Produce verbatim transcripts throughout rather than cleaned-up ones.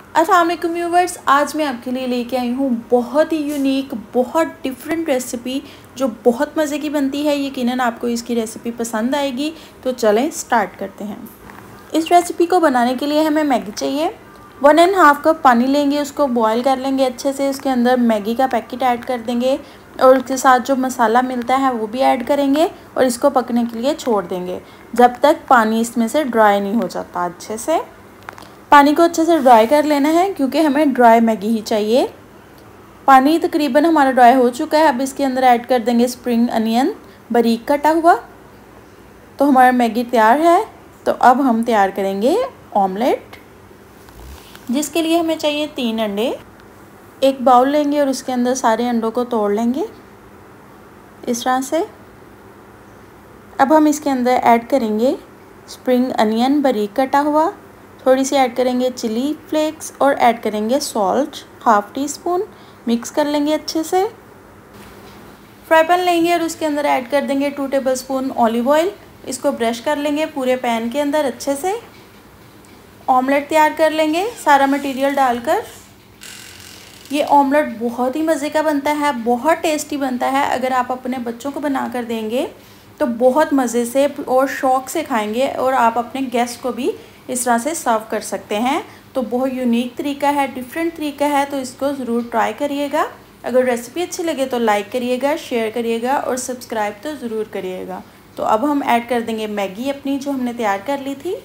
अस्सलाम वालेकुम व्यूवर्स, आज मैं आपके लिए लेके आई हूँ बहुत ही यूनिक, बहुत डिफरेंट रेसिपी जो बहुत मज़े की बनती है। यकीनन आपको इसकी रेसिपी पसंद आएगी। तो चलें स्टार्ट करते हैं। इस रेसिपी को बनाने के लिए हमें मैगी चाहिए। वन एंड हाफ कप पानी लेंगे, उसको बॉईल कर लेंगे अच्छे से। उसके अंदर मैगी का पैकेट ऐड कर देंगे और उसके साथ जो मसाला मिलता है वो भी ऐड करेंगे और इसको पकने के लिए छोड़ देंगे जब तक पानी इसमें से ड्राई नहीं हो जाता। अच्छे से पानी को अच्छे से ड्राई कर लेना है क्योंकि हमें ड्राई मैगी ही चाहिए। पानी तकरीबन हमारा ड्राई हो चुका है। अब इसके अंदर ऐड कर देंगे स्प्रिंग अनियन बारीक कटा हुआ। तो हमारा मैगी तैयार है। तो अब हम तैयार करेंगे ऑमलेट, जिसके लिए हमें चाहिए तीन अंडे। एक बाउल लेंगे और उसके अंदर सारे अंडों को तोड़ लेंगे इस तरह से। अब हम इसके अंदर ऐड करेंगे स्प्रिंग अनियन बारीक कटा हुआ, थोड़ी सी ऐड करेंगे चिली फ्लेक्स और ऐड करेंगे salt half teaspoon. Mix कर लेंगे अच्छे से। फ्राई पैन लेंगे और उसके अंदर ऐड कर देंगे टू टेबलस्पून ऑलिव ऑयल। इसको ब्रश कर लेंगे पूरे पैन के अंदर अच्छे से। ऑमलेट तैयार कर लेंगे सारा मटेरियल डालकर। ये ऑमलेट बहुत ही मज़े का बनता है, बहुत टेस्टी बनता है। अगर आप अपने बच्चों को बना कर देंगे तो बहुत मज़े से और शौक़ से खाएंगे और आप अपने गेस्ट को भी इस तरह से सर्व कर सकते हैं। तो बहुत यूनिक तरीका है, डिफरेंट तरीका है, तो इसको ज़रूर ट्राई करिएगा। अगर रेसिपी अच्छी लगे तो लाइक करिएगा, शेयर करिएगा और सब्सक्राइब तो ज़रूर करिएगा। तो अब हम ऐड कर देंगे मैगी अपनी जो हमने तैयार कर ली थी।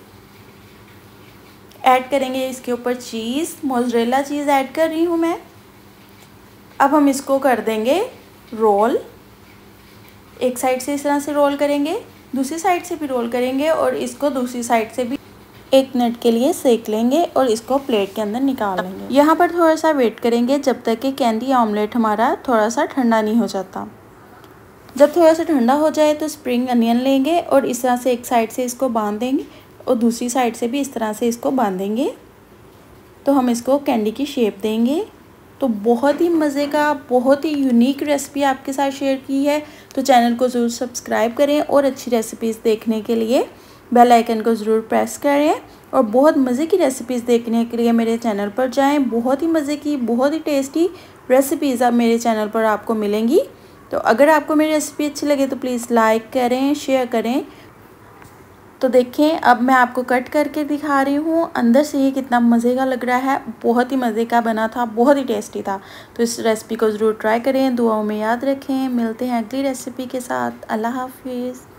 ऐड करेंगे इसके ऊपर चीज़, मोज़रेला चीज़ ऐड कर रही हूँ मैं। अब हम इसको कर देंगे रोल। एक साइड से इस तरह से रोल करेंगे, दूसरी साइड से भी रोल करेंगे और इसको दूसरी साइड से भी एक मिनट के लिए सेक लेंगे और इसको प्लेट के अंदर निकाल लेंगे। यहाँ पर थोड़ा सा वेट करेंगे जब तक कि कैंडी ऑमलेट हमारा थोड़ा सा ठंडा नहीं हो जाता। जब थोड़ा सा ठंडा हो जाए तो स्प्रिंग अनियन लेंगे और इस तरह से एक साइड से इसको बांध देंगे और दूसरी साइड से भी इस तरह से इसको बांधेंगे। तो हम इसको कैंडी की शेप देंगे। तो बहुत ही मज़े का, बहुत ही यूनिक रेसिपी आपके साथ शेयर की है। तो चैनल को ज़रूर सब्सक्राइब करें और अच्छी रेसिपीज़ देखने के लिए बेल आइकन को ज़रूर प्रेस करें और बहुत मज़े की रेसिपीज़ देखने के लिए मेरे चैनल पर जाएं। बहुत ही मज़े की, बहुत ही टेस्टी रेसिपीज़ अब मेरे चैनल पर आपको मिलेंगी। तो अगर आपको मेरी रेसिपी अच्छी लगे तो प्लीज़ लाइक करें, शेयर करें। तो देखें अब मैं आपको कट करके दिखा रही हूँ। अंदर से ये कितना मज़े का लग रहा है, बहुत ही मज़े का बना था, बहुत ही टेस्टी था। तो इस रेसिपी को ज़रूर ट्राई करें, दुआओं में याद रखें। मिलते हैं अगली रेसिपी के साथ। अल्लाह हाफिज़।